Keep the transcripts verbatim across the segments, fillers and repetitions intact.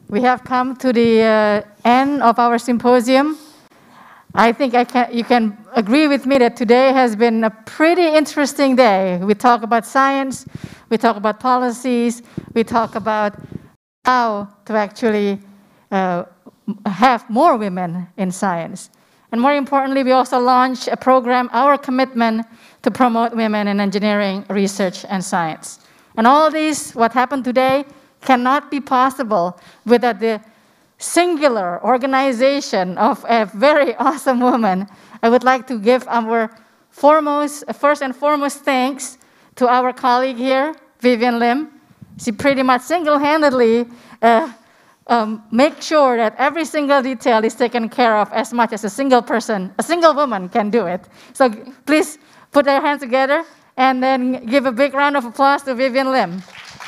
we have come to the uh, end of our symposium. I think I can, you can agree with me that today has been a pretty interesting day. We talk about science, we talk about policies, we talk about how to actually uh, have more women in science. And more importantly, we also launched a program, Our Commitment to Promote Women in Engineering, Research, and Science. And all this, what happened today, cannot be possible without the singular organization of a very awesome woman. I would like to give our foremost, first and foremost thanks to our colleague here, Vivian Lim. She pretty much single-handedly uh, um, make sure that every single detail is taken care of as much as a single person, a single woman can do it. So please put our hands together and then give a big round of applause to Vivian Lim.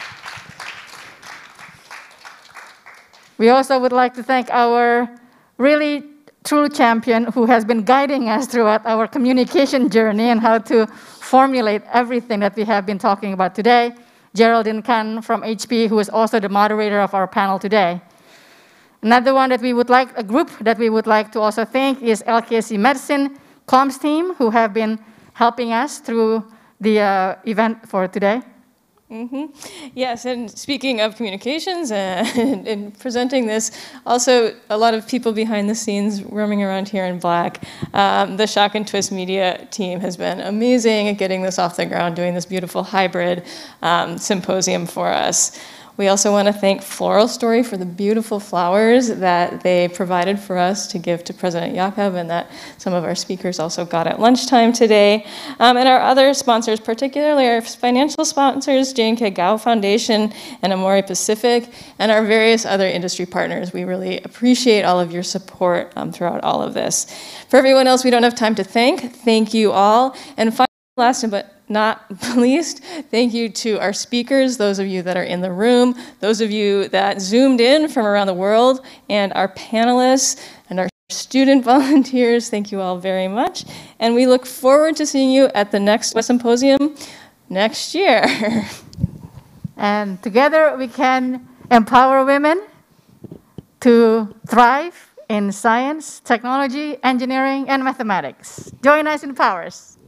We also would like to thank our really true champion who has been guiding us throughout our communication journey and how to formulate everything that we have been talking about today, Geraldine Khan from H P, who is also the moderator of our panel today. Another one that we would like, a group that we would like to also thank is L K S E Medicine comms team, who have been helping us through the uh, event for today. Mm-hmm. Yes, and speaking of communications uh, and, and presenting this, also a lot of people behind the scenes roaming around here in black. Um, the Shock and Twist Media team has been amazing at getting this off the ground, doing this beautiful hybrid um, symposium for us. We also want to thank Floral Story for the beautiful flowers that they provided for us to give to President Jakob and that some of our speakers also got at lunchtime today. Um, and our other sponsors, particularly our financial sponsors, Jane K. Gao Foundation and Amore Pacific, and our various other industry partners. We really appreciate all of your support um, throughout all of this. For everyone else we don't have time to thank, thank you all. And finally, last but not least, thank you to our speakers, those of you that are in the room, those of you that zoomed in from around the world, and our panelists and our student volunteers. Thank you all very much. And we look forward to seeing you at the next symposium next year. And together we can empower women to thrive in science, technology, engineering, and mathematics. Join us in Powers.